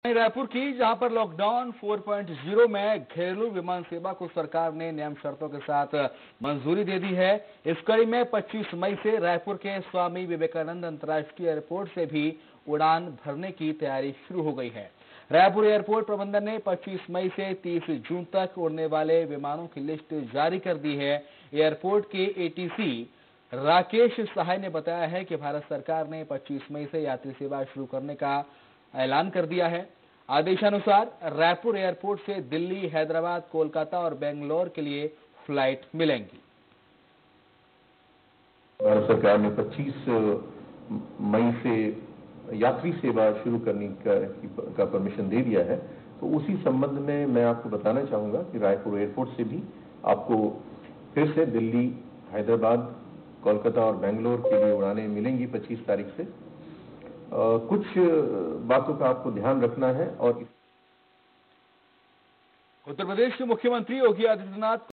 रायपुर की, जहां पर लॉकडाउन 4.0 में घरेलू विमान सेवा को सरकार ने नियम शर्तों के साथ मंजूरी दे दी है। इस कड़ी में 25 मई से रायपुर के स्वामी विवेकानंद अंतर्राष्ट्रीय एयरपोर्ट से भी उड़ान भरने की तैयारी शुरू हो गई है। रायपुर एयरपोर्ट प्रबंधन ने 25 मई से 30 जून तक उड़ने वाले विमानों की लिस्ट जारी कर दी है। एयरपोर्ट के एटीसी राकेश सहाय ने बताया है कि भारत सरकार ने 25 मई से यात्री सेवा शुरू करने का ऐलान कर दिया है। आदेशानुसार रायपुर एयरपोर्ट से दिल्ली, हैदराबाद, कोलकाता और बेंगलोर के लिए फ्लाइट मिलेंगी। भारत सरकार ने 25 मई से यात्री सेवा शुरू करने का परमिशन दे दिया है। तो उसी संबंध में मैं आपको बताना चाहूंगा कि रायपुर एयरपोर्ट से भी आपको फिर से दिल्ली, हैदराबाद, कोलकाता और बेंगलोर के लिए उड़ानें मिलेंगी 25 तारीख से। कुछ बातों का आपको ध्यान रखना है। और उत्तर प्रदेश के मुख्यमंत्री योगी आदित्यनाथ